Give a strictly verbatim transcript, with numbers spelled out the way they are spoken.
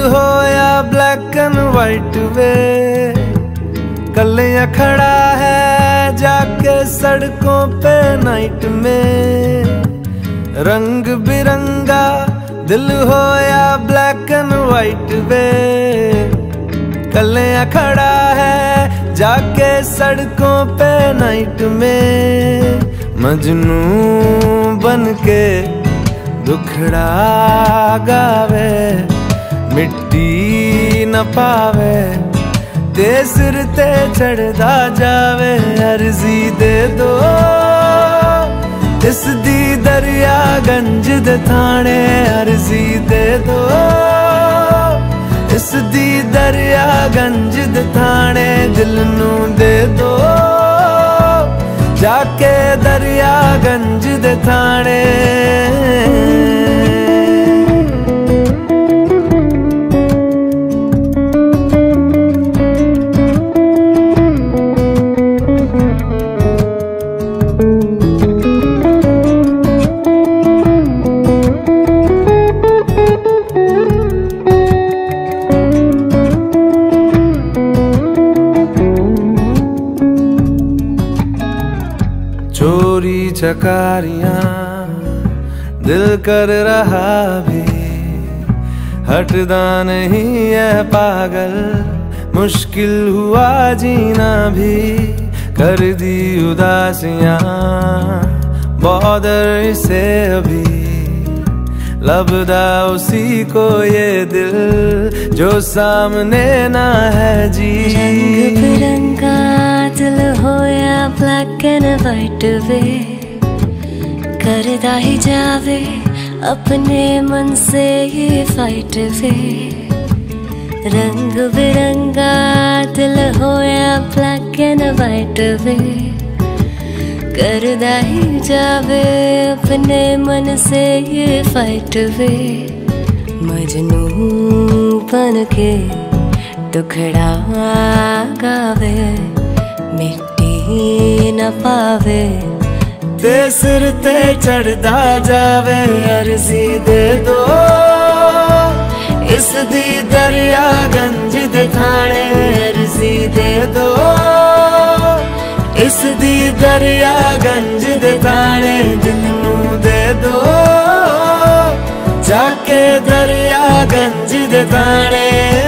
होया black and white वे, कलियां खड़ा है जाके सड़कों पे नाइट में। रंग बिरंगा दिल होया ब्लैक एंड वाइट वे, कलियां खड़ा है जाके सड़कों पे नाइट में। मजनू बनके दुखड़ा गावे, मिट्टी न पावे, ते सिर ते चढ़दा जावे। अर्जी दे दो इस दी दरिया गंज दे थाने, अर्जी दे दो इस दी दरिया गंज दे थाने। दिल नू दे दो जाके दरिया गंज दे थाने। चोरी चकारियां दिल कर रहा भी, हटदा नहीं है पागल, मुश्किल हुआ जीना भी। कर दी उदासियां बॉर्डर से अभी, लबदा उसी को ये दिल जो सामने ना है जी। रंग बिरंगा दिल होया ब्लैक एंड वाइट वे, करदा ही जावे अपने मन से ये फाइट वे। रंग बिरंगा दिल होया ब्लैक एंड वाइट वे, करदा ही जावे अपने मन से ये फाइट वे। मजनू बन के दुखड़ा गावे, मिट्टी न पावे, ते सिर ते चढ़दा जावे। अर्जी दे दो इस दी दरिया गंज दे थाने, अर्जी दे दो इस दी दरिया गंज दे थाने। दिल नू दे दो जाके दरिया गंज दे थाने।